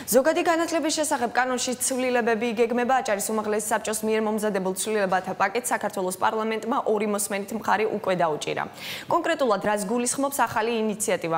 ზოგადი განათლების შესახებ კანონში ცვლილებები იგეგმება აჭარის უმაღლესი საბჭოს მიერ მომზადებულ ცვლილებათა პაკეტს საქართველოს პარლამენტმა ორი მოსმენით მხარი უკვე დაუჭირა. კონკრეტულად რას გულისხმობს ახალი ინიციატივა?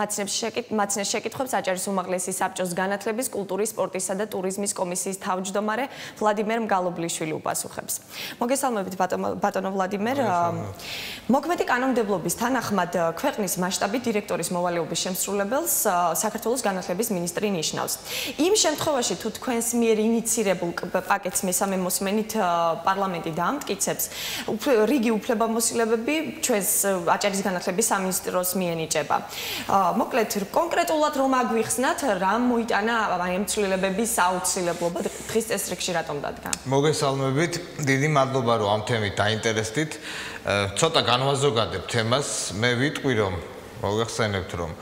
მაცნეს შეკითხვებს აჭარის უმაღლესი საბჭოს განათლების, კულტურის, სპორტისა და ტურიზმის კომისიის თავმჯდომარე ვლადიმერ მგალობლიშვილი უპასუხებს. მოგესალმებით ბატონო ვლადიმერ. მოქმედი კანონმდებლობის თანახმად ქვეყნის მასშტაბით დირექტორის მოვალეობის შემსრულებელს საქართველოს განათლების მინისტრი ნიშნავს. იმ შემთხვევაში თუ თქვენს მიერ ინიცირებულ პაკეტს მესამე მოსმენით პარლამენტი დაამტკიცებს, რიგი უფლებამოსილებები ჩვენს აჭარის განათლების სამინისტროს მიენიჭება. მოკლედ, კონკრეტულად რომ აგვიხსნათ, რა მოიტანა აი ამ ცვლილებების აუცილებლობა დღის წესრიგში რატომ დადგა? მოგესალმებით, დიდი მადლობა რომ ამ თემით დაინტერესდით. ცოტა განვაზოგადებ თემას, მე ვიტყვი რომ მოგახსენებთ რომ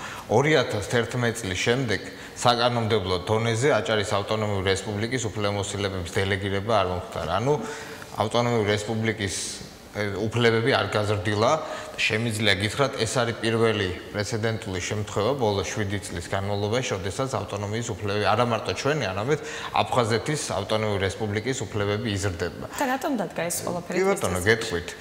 2011 წლის შემდეგ საკანონმდებლო დონეზე აჭარის ავტონომიური რესპუბლიკის უფლებამოსილებების დელეგირება არ მომხდარა. ანუ ავტონომიური რესპუბლიკის უფლებები არ გაზრდილა. შემიძლია გითხრათ, ეს არის პირველი პრეცედენტული შემთხვევა ბოლო 7 წლის განმავლობაში, როდესაც ავტონომიის უფლებები არა მარტო ჩვენი, არამედ აფხაზეთის ავტონომიური რესპუბლიკის უფლებები იზრდება. და რატომ დადგა ეს ყველაფერი? კი ბატონო, გეტყვით.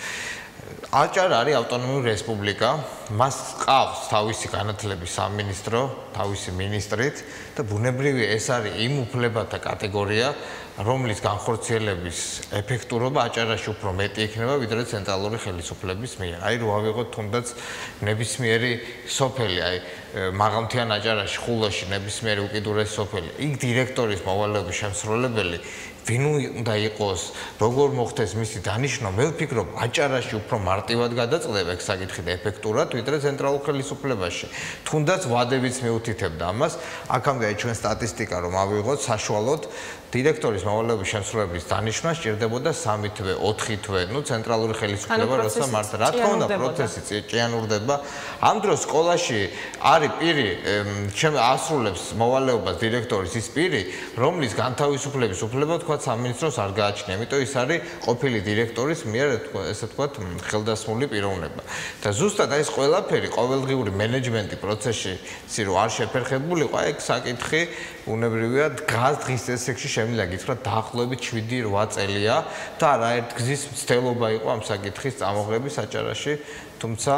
აჭარა არის ავტონომიური რესპუბლიკა, მას ყავს თავისი განათლების სამინისტრო, თავისი მინისტრით და ბუნებრივია ეს არის იმ უფლებათა კატეგორია, რომლის განხორციელების ეფექტურობა აჭარაში უფრო მეტი იქნება, ვიდრე ცენტრალური ხელისუფლების მიერ. აი რო ავიღოთ თუნდაც ნებისმიერი სოფელი, აი მაღალმთიან აჭარაში, ხულოში ნებისმიერი უკიდურესი სოფელი, იქ დირექტორის მოვალეობის შემსრულებელი ვინ უნდა იყოს, როგორ მოხდეს მისი დანიშვნა, მე ვფიქრობ, აჭარაში უფრო მარტივად გადაწყდება ეგ საკითხი და ეფექტურად, ვიდრე ცენტრალურ ხელისუფლებაში. თუნდაც ვადებიც მიუთითებდა ამას, აქამდე ჩვენ სტატისტიკა რომ ავიღოთ საშუალოდ დირექტორის მოვალეობის შემსრულებლის დანიშვნა სჭირდებოდა 3 თვე, 4 თვე, ნუ ცენტრალური ხელისუფლება როცა მართ, რა თქმა უნდა, პროცესი ჭიანურდება. ამ დროს სკოლაში არის პირი, ასრულებს მოვალეობას დირექტორის ის პირი, რომლის განთავისუფლების უფლება თქვა სამინისტროს არ გააჩნია. იმიტომ ის არის ყოფილი დირექტორის მიერ ესე ვთქვათ ხელდასმული პიროვნება. და ზუსტად ეს ყველაფერი ყოველდღიური მენეჯმენტი პროცესში რო არ შეფერხებულიყო, ეგ საკითხი ბუნებრივია დგას დღის წესრიგში შემიძლია გითხრათ დაახლოებით 7-8 წელია და არაერთ გზის მცდელობა იყო ამ საკითხის წამოღების აჭარაში, თუმცა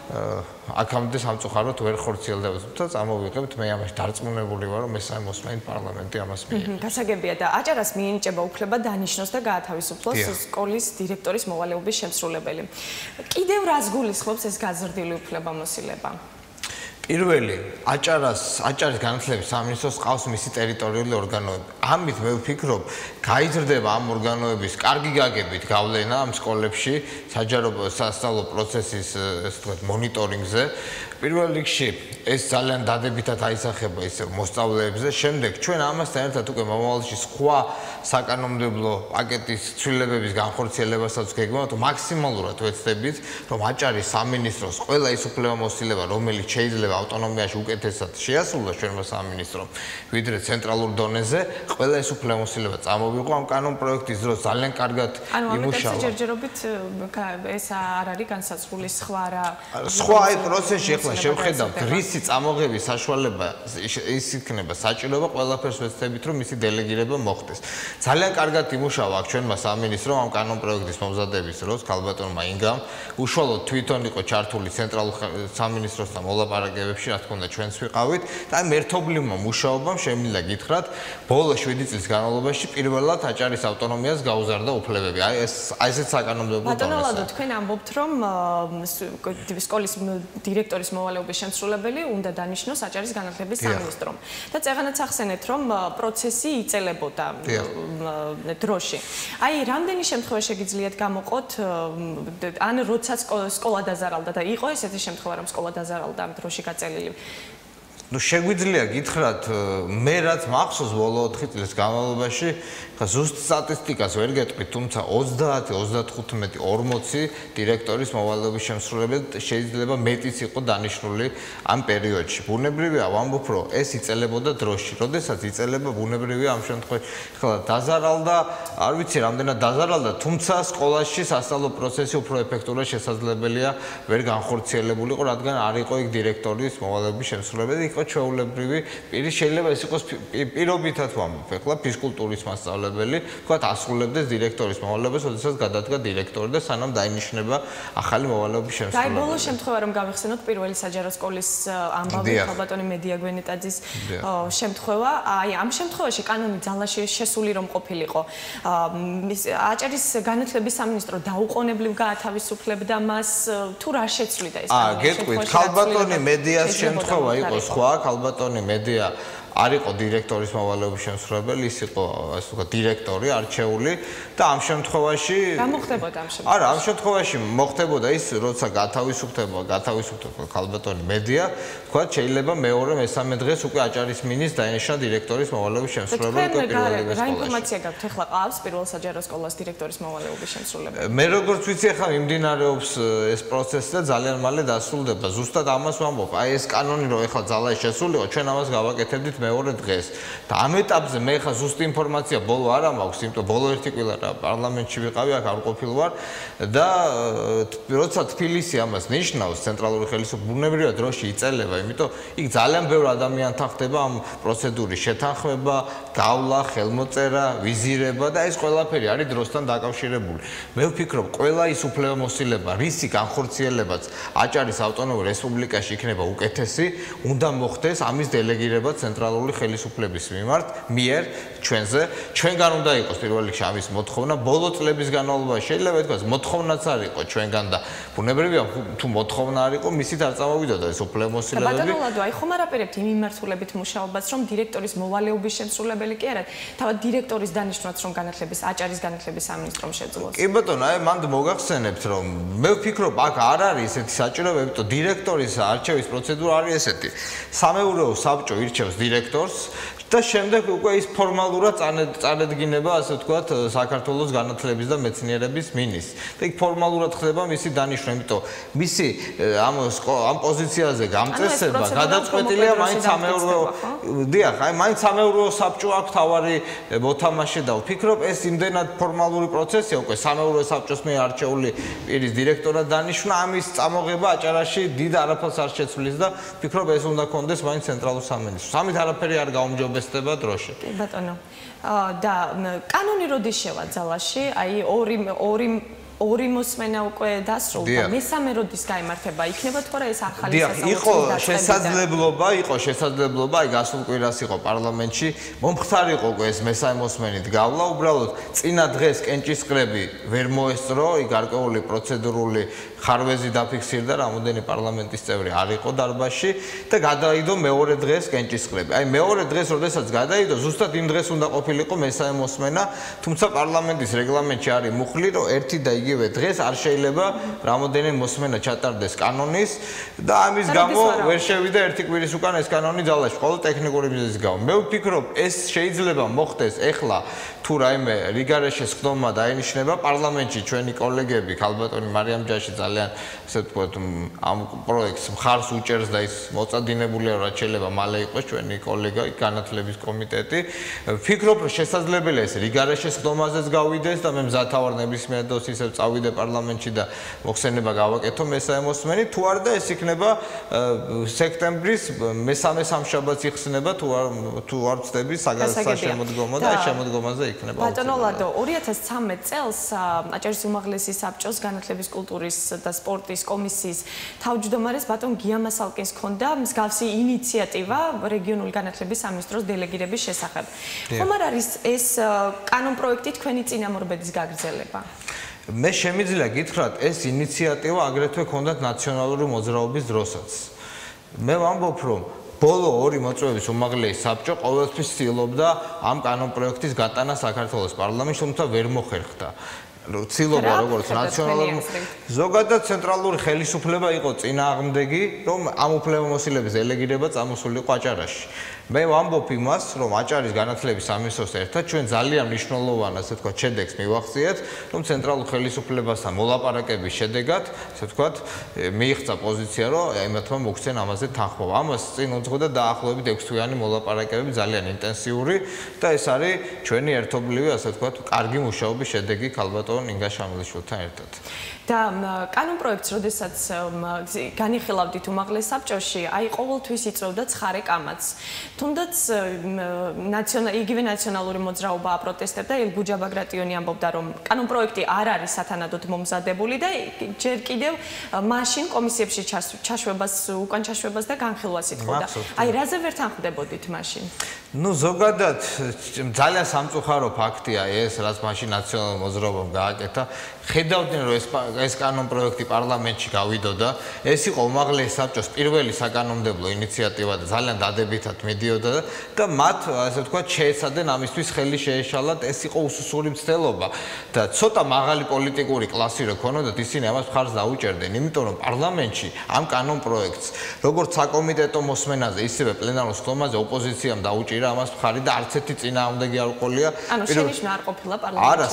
აქამდე სამწუხაროდ ვერ ხორციელდება. თუმცა წამოვიღებთ, მე ამაში დარწმუნებული ვარ, რომ მესამე მოსმენით პარლამენტი ამას მიენიჭება. გასაგებია და აჭარას მიენიჭება უფლება დანიშნოს და გაათავისუფლოს სკოლის დირექტორის მოვალეობის შემსრულებელი. კიდევ რას გულისხმობს ეს გაზრდილი უფლებამოსილება? პირველი, აჭარის განათლების სამინისტროს ყავს მისი ტერიტორიული ორგანოები. ამით მე ვფიქრობ, გაიზრდება ამ ორგანოების კარგი გაგებით გავლენა ამ სკოლებში საჯარო სასწავლო პროცესის ესე ვთქვათ მონიტორინგზე. პირველ რიგში ეს ძალიან დადებითად აისახება ისე მოსწავლეებზე. შემდეგ ჩვენ ამასთან ერთად უკვე მომავალში სხვა საკანონმდებლო პაკეტის ცვლილებების განხორციელებასაც გეგმავთ, მაქსიმალურად ვეცდებით, რომ აჭარის სამინისტროს ყველა ის უფლებამოსილება, რომელიც შეიძლება ავტონომიაში უკეთესად შეასრულოს ჩვენმა სამინისტრომ, ვიდრე ცენტრალურ დონეზე, ყველა ეს უფლებამოსილება წამოვიღო ამ კანონპროექტის დროს ძალიან კარგად იმუშავა. ანუ ჯერჯერობით ეს არ არის განსაზღვრული სხვა რა. სხვა აი პროცესში ახლა შევხედავთ რისი წამოღების საშუალება ის იქნება საჭიროება ყველაფერს ვეცდებით რომ მისი დელეგირება მოხდეს. ძალიან კარგად იმუშავა აქ ჩვენმა სამინისტრომ ამ კანონპროექტის მომზადების დროს ქალბატონმა ინგამ უშუალოდ თვითონ იყო ჩართული ცენტრალურ სამინისტროსთან მოლაპარაკებებში, რა თქმა უნდა ჩვენც ვიყავით და ამ ერთობლივმა მუშაობამ შემიძლია გითხრათ ბოლო 7 წლის განმავლობაში პირველად აჭარის ავტონომიას გაუზარდა უფლებები. აი ესეც საკანონმდებლო დონეზე. ბატონო ლადო, თქვენ ამბობთ რომ სკოლის დირექტორის მოვალეობის შემსრულებელი უნდა დანიშნოს აჭარის განათლების სამინისტრომ. და წეღანაც ახსენეთ რომ პროცესი იწელებოდა დროში. აი რამდენი შემთხვევა შეგიძლიათ გამოყოთ ან როცა სკოლა დაზარალდა და იყო ესეთი შემთხვევა რომ სკოლა დაზარალდა ამ დროში გაწელილი? ნუ შეგვიძლია გითხრათ, მე რაც მახსოვს ბოლო 4 წლის განმავლობაში, ხა ზუსტ სტატისტიკას ვერ გეტყვით, თუმცა 30, 35, 40 დირექტორის მოვალეობის შემსრულებელი შეიძლება მეტიც იყო დანიშნული ამ პერიოდში. ბუნებრივია ვამბობ, რომ ეს იწელებოდა დროში. როდესაც იწელება ბუნებრივია ამ შემთხვევაში, ხლა დაზარალდა, არ ვიცი რამდენად დაზარალდა, თუმცა სკოლაში სასწავლო პროცესი უფრო ეფექტურად შესაძლებელია ვერ განხორციელებულიყო, რადგან არ იყო იქ დირექტორის მოვალეობის შემსრულებელი, იყო ჩვეულებრივი პირი, შეიძლება ეს იყოს პირობითად ვამბობ, ეხლა ფიზკულტურის მასწავლებელი, თქვათ ასრულებდეს დირექტორის მოვალეობას, როდესაც გადადგა დირექტორი და სანამ დაინიშნება ახალი მოვალეობის შემსრულებელი. და ბოლოს შემთხვევა რომ გავიხსენოთ პირველი საჯარო სკოლის ამბავი ქალბატონი მედია გვენეტაძის შემთხვევა, აი ამ შემთხვევაში კანონი ძალაში შესული რომ ყოფილიყო. აჭარის განათლების სამინისტრო დაუყოვნებლივ გაათავისუფლებდა მას თუ რა შეცვლიდა ეს კანონი? გეტყვით, ქალბატონი მედიას შემთხვევა იყო სხვა, ქალბატონი მედია არ იყო დირექტორის მოვალეობის შემსრულებელი, ის იყო ასე ვთქვათ დირექტორი არჩეული და ამ შემთხვევაში რა მოხდებოდა ამ შემთხვევაში? არა, ამ შემთხვევაში მოხდებოდა ის, როცა გათავისუფლდება ქალბატონი მედია, ვთქვათ, შეიძლება მეორე, მესამე დღეს უკვე აჭარის მინისტრს დაენიშნა დირექტორის მოვალეობის შემსრულებელი უკვე პირველი სკოლაში. რა ინფორმაცია გაქვთ ახლა ყავს პირველ საჯარო სკოლას დირექტორის მოვალეობის შემსრულებელი? მე როგორც ვიცი, ახლა მიმდინარეობს ეს პროცესი და ძალიან მალე დასრულდება. ზუსტად ამას ვამბობ. აი ეს კანონი რომ ახლა ძალაში შესულიყო, ჩვენ ამას გავაკეთებდით მეორე დღეს. და ამ ეტაპზე მე ხა ზუსტი ინფორმაცია ბოლო არ მაქვს, იმიტომ ბოლო ერთი კვირა პარლამენტში ვიყავი, აქ არ ყოფილ ვარ და როცა თბილისი ამას ნიშნავს, ცენტრალური ხელისუფლება ბუნებრივად დროში იწელება, იმიტომ იქ ძალიან ბევრი ადამიანთან ხდება ამ პროცედურის შეთანხმება, გავლა, ხელმოწერა, ვიზირება და ეს ყველაფერი არის დროსთან დაკავშირებული. მე ვფიქრობ, ყველა ის უფლებამოსილება, რისი განხორციელებაც აჭარის ავტონომურ რესპუბლიკაში იქნება უკეთესი, უნდა მოხდეს ამის დელეგირება ცენტრალური ხელისუფლების მიერ ჩვენზე. ჩვენგან უნდა იყოს პირველ რიგში ამის მოთხოვნა. ბოლო წლების განმავლობაში შეიძლება ითქვას, მოთხოვნაც არ იყო ჩვენგან და ბუნებრივია თუ მოთხოვნა არ იყო, მისით არ წამოვიდოდა ეს უფლებამოსილებები. ბატონო ლადო, აი ხომ არ აპირებთ იმ მიმართულებით მუშაობას, რომ დირექტორის მოვალეობის შემსრულებელი კი არა, თავად დირექტორის დანიშვნაც რომ აჭარის განათლების სამინისტრომ შეძლოს. კი ბატონო, აი მანდ მოგახსენებთ, რომ მე ვფიქრობ, აქ არ არის ესეთი საჭიროება, იმიტომ დირექტორის არჩევის პროცედურა არის ესეთი. სამეურვეო საბჭო ირჩევს დირექტორს და შემდეგ უკვე ის ფორმალურად წარედგინება, ასე ვთქვათ, საქართველოს განათლების და მეცნიერების მინისტრს. და იქ ფორმალურად ხდება მისი დანიშვნა, იმიტომ მისი ამ პოზიციაზე გამწესება გადაწყვეტილია მაინც სამეურვეო. დიახ, აი მაინც სამეურვეო საბჭო აქვს თავარი მოთამაშე და ვფიქრობ, ეს იმდენად ფორმალური პროცესია, უკვე სამეურვეო საბჭოს მიერ არჩეული პირის დირექტორად დანიშვნა, ამის წამოღება აჭარაში დიდ არაფერს არ შეცვლის და ვფიქრობ, ეს უნდა კონდეს მაინც ცენტრალურ სამინისტროს. ამით არაფერი არ გაუმჯობესდება დროში. კი ბატონო. და კანონი როდის შევა ძალაში? აი ორი მოსმენა უკვე დასრულდა. მესამე როდის გაიმართება? იქნება თუ არა ეს ახალი სასამართლოს დაწყება? იყო შესაძლებლობა, აი გასულ კვირას იყო პარლამენტში, მომხდარი იყო უკვე ეს მესამე მოსმენით გავლა, უბრალოდ წინა დღეს კენჭისყრები ვერ მოესწრო, იქ გარკვეული პროცედურული ხარვეზი დაფიქსირდა, რამოდენი პარლამენტის წევრი არ იყო დარბაზში და გადაიდო მეორე დღეს კენჭისყრები. აი მეორე დღეს, როდესაც გადაიდო, ზუსტად იმ დღეს უნდა ყოფილიყო მესამე მოსმენა, თუმცა პარლამენტის რეგლამენტში არის მუხლი, რომ ერთი და იგივე დღეს არ შეიძლება რამოდენი მოსმენა ჩატარდეს კანონის და ამის გამო ვერ შევიდა ერთი კვირის უკან ეს კანონი ძალაში, მხოლოდ ტექნიკური მიზეზის გამო. მე ვფიქრობ, ეს შეიძლება მოხდეს ეხლა თუ რაიმე რიგარეშე სხდომა დაინიშნება პარლამენტში ჩვენი კოლეგები, ქალბატონი მარიამ ჯაში ძალიან ასე ვთქვათ, ამ პროექტს მხარს უჭერს და ის მოწადინებულია, რაც შეიძლება მალე იყოს ჩვენი კოლეგა განათლების კომიტეტი. ვფიქრობ, რომ შესაძლებელია ეს რიგარეშე სხდომაზეც გავიდეს და მე მზათავარ ნებისმიერ დროს ისევ წავიდე პარლამენტში და მოხსენება გავაკეთო მესამე მოსმენი, თუ არა და ეს იქნება სექტემბრის მესამე სამშაბათს იხსნება, თუ არ ვწდები საშემოდგომო და შემოდგომაზე იქნება. ბატონო ლადო, 2013 წელს აჭარის უმაღლესი საბჭოს განათლების, კულტურის და სპორტის კომისიის თავმჯდომარეს ბატონ გია მასალკინს ჰქონდა მსგავსი ინიციატივა რეგიონული განათლების სამინისტროს დელეგირების შესახებ. ხომ არ არის ეს კანონპროექტი თქვენი წინამორბედის გაგრძელება? მე შემიძლია გითხრათ, ეს ინიციატივა აგრეთვე ჰქონდათ ნაციონალური მოძრაობის დროსაც. მე ვამბობ, რომ ბოლო ორი მოწვევის უმაღლესი საბჭო ყოველთვის ცდილობდა ამ კანონპროექტის გატანა საქართველოს პარლამენტში, თუმცა ვერ მოხერხდა. ცდილობა როგორც ნაციონალური ზოგადად ცენტრალური ხელისუფლება იყო წინააღმდეგი, რომ ამ უფლებამოსილების დელეგირება წამოსულიყო აჭარაში. მე ვამბობ იმას, რომ აჭარის განათლების სამინისტროს ერთად ჩვენ ძალიან მნიშვნელოვან, ასე ვთქვათ, შედეგს მივახციეთ, რომ ცენტრალურ ხელისუფლებასთან მოლაპარაკების შედეგად, ასე ვთქვათ, მიიღწა პოზიცია, რომ აიმათმა მოგცენ ამაზე თანხმობა. ამას წინ უძღოდა დაახლოებით 6 თვიანი მოლაპარაკებები ძალიან ინტენსიური და ეს არის ჩვენი ერთობლივი, ასე ვთქვათ, კარგი მუშაობის შედეგი ქალბატონ ინგა შამილიშვილთან ერთად. და კანონპროექტს, როდესაც განიხილავდით უმაღლეს საბჭოში, აი ყოველთვის იწვევდა ცხარე კამათს. თუნდაც იგივე ნაციონალური მოძრაობა აპროტესტებდა, ელგუჯა ბაგრატიონი ამბობდა, რომ კანონპროექტი არ არის სათანადოდ მომზადებული და ჯერ კიდევ მაშინ კომისიებში უკან ჩაშვებას და განხილვას ითხოვდა. აი რაზე ვერ თანხმდებოდით მაშინ? ნუ ზოგადად ძალიან სამწუხარო ფაქტია ეს, რაც მაშინ ნაციონალურ მოძრაობამ გააკეთა. ხედავდნენ, რომ ეს კანონპროექტი პარლამენტში გავიდოდა, ეს იყო უმაღლეს საბჭოს პირველი საკანონმდებლო ინიციატივა და ძალიან დადებითად მიდიოდა და მათ, ასე ვთქვათ, შეეცადენ ამისთვის ხელი შეეშალათ, ეს იყო უსუსური მცდელობა და ცოტა მაღალი პოლიტიკური კლასი რო ქონოდათ, ისინი ამას მხარს დაუჭერდნენ, იმიტომ რომ პარლამენტში ამ კანონპროექტს, როგორც საკომიტეტო მოსმენაზე, ისევე პლენარულ სხდომაზე ოპოზიციამ დაუჭირა ამას მხარი და არც ერთი წინააღმდეგი არ ყოლია. ანუ შენიშვნა არ ყოფილა პარლამენტში. არა,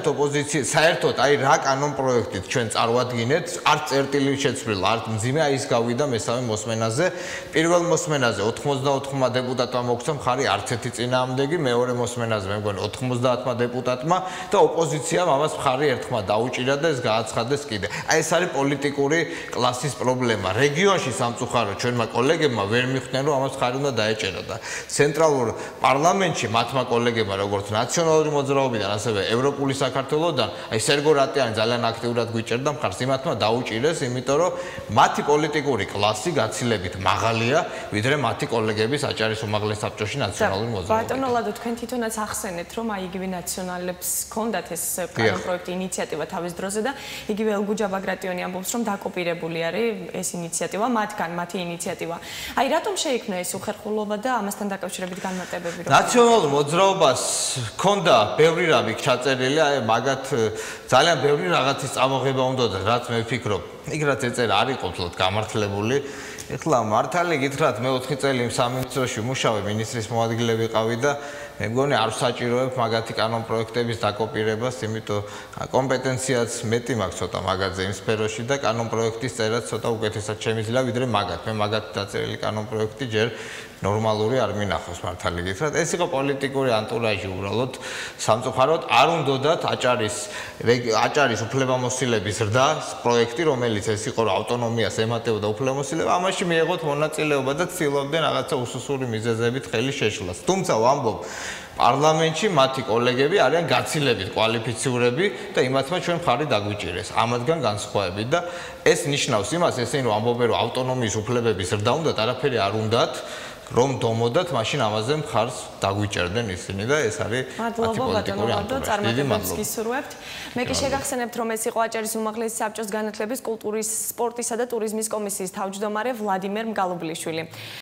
საერთოდ აი რა კანონპროექტით ჩვენ წარვადგინეთ, არც წერტილი შეცვლილა, არც მძიმე ის გავიდა მესამე მოსმენაზე. პირველ მოსმენაზე 84-მა დეპუტატმა მოგცა მხარი, არც ერთი წინააღმდეგი, მეორე მოსმენაზე მე მგონი 90-მა დეპუტატმა და ოპოზიციამ ამას მხარი ერთხმა დაუჭირა და ეს გააცხადეს კიდე. აი ეს არის პოლიტიკური კლასის პრობლემა. რეგიონში სამწუხარო ჩვენმა კოლეგებმა ვერ მიხვდნენ, რომ ამას მხარი უნდა დაეჭერა და ცენტრალურ პარლამენტში მათმა კოლეგებმა, როგორც ნაციონალური მოძრაობიდან, ასევე ევროპული საქართველოსდან, აი სერგო რატიანი ძალიან აქტიურად გვიჭერდა მხარს, იმათმა დაუჭირეს, იმიტომ რომ მათი პოლიტიკური კლასი გაცილებით მაღალია, ვიდრე მათი კოლეგების აჭარის უმაღლეს საბჭოში ნაციონალური მოძრაობიდან. ბატონო ლადო, თქვენ თვითონაც ახსენეთ, რომ აი იგივე ნაციონალებს ჰქონდათ ეს კანონპროექტი ინიციატივა თავის დროზე და იგივე ელგუჯა ბაგრატიონი ამბობს, რომ დაკოპირებული არის ეს ინიციატივა, მათი ინიციატივა. აი რატომ შეიქმნა ეს უხერხულობა და ამასთან დაკავშირებით განმარტებები რო? ნაციონალურ მოძრაობას ჰქონდა ბევრი რამე ჩაწერილი, აი მაგათ ძალიან ბევრი რაღაცის წამოღება უნდოდა, რაც მე ვფიქრობ, იქ რაც ეწერა არ იყო თლოთ გამართლებული. ეხლა მართალი გითხრათ, მე 4 წელი იმ სამინისტროში ვმუშავე, მინისტრის მოადგილე ვიყავი და მე მგონი არ ვსაჭიროებ მაგათი კანონპროექტების დაკოპირებას, იმიტომ კომპეტენციაც მეტი მაქვს ცოტა მაგაზე იმ სფეროში და კანონპროექტის წერაც ცოტა უკეთესად შემიძლია, ვიდრე მაგათ. მე მაგათი დაწერილი კანონპროექტი ჯერ ნორმალური არ მინახავს მართალი გითხრათ. ეს იყო პოლიტიკური ანტურაჟი უბრალოდ სამწუხაროდ არ უნდათ აჭარის უფლებამოსილების ზრდა პროექტი, რომელიც ეს იყო რომ ავტონომიას ემატებოდა უფლებამოსილება, ამაში მიიღოთ მონაწილეობა და ცდილობდნენ რაღაცა უსუსური მიზეზებით ხელი შეშლას. თუმცა ვამბობ, პარლამენტში მათი კოლეგები არიან გაცილებით კვალიფიციურები და იმათმა ჩვენ მხარი დაგვიჭირეს. ამათგან განსხვავებით და ეს ნიშნავს იმას, ესენი რომ ამბობენ რომ ავტონომიის უფლებების ზრდა უნდათ, არაფერი არ უნდათ. რომ დომოდათ, მაშინ ამაზე მხარს დაგვიჭერდნენ ისინი და ეს არის მადლობა ბატონო ლადო, წარმატებებს გისურვებთ. მე კი შეგახსენებთ, რომ ეს იყო აჭარის უმაღლესი საბჭოს განათლების, კულტურის, სპორტისა და ტურიზმის კომისიის თავმჯდომარე ვლადიმერ მგალობლიშვილი.